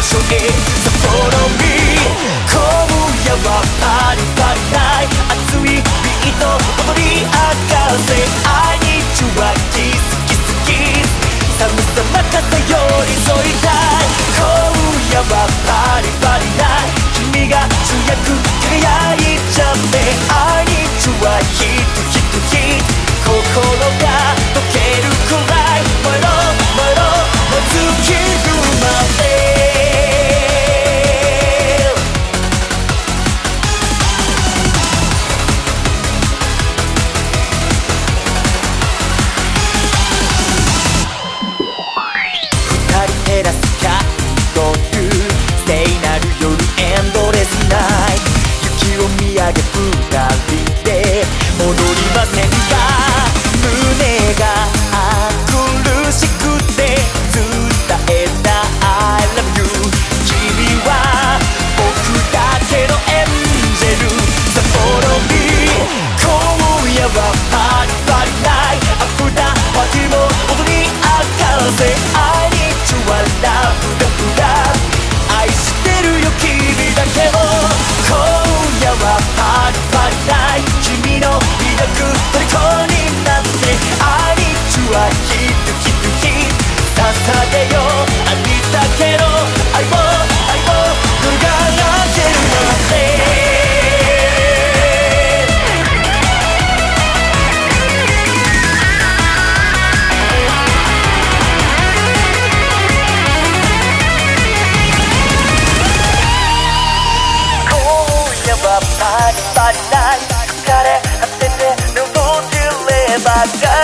所へ札幌に今夜はパリパリない熱いビート踊り明かせI need you はキスキスキス寒さ任せ寄り添いたい今夜はパリパリない君が主役輝いちゃって I need you はヒットヒットヒット心が溶けるくらい燃えろ燃えろ燃え尽きるまで二人照らすキャンドル聖なる夜エンドレスナイト雪を見上げ二人で戻りませんか胸が苦しくて伝えた I love you 君は僕だけのエンジェル札幌に今夜はパリパリナイトアフターパーティーも踊り明かせ I need you はラブラブラブ愛してるよ君だけを今夜はパリパリナイト君の魅力虜になって I need you はヒットヒットヒット捧げようありだけの愛をこれからけるまでパリパリナイト疲れ果てて眠ってれば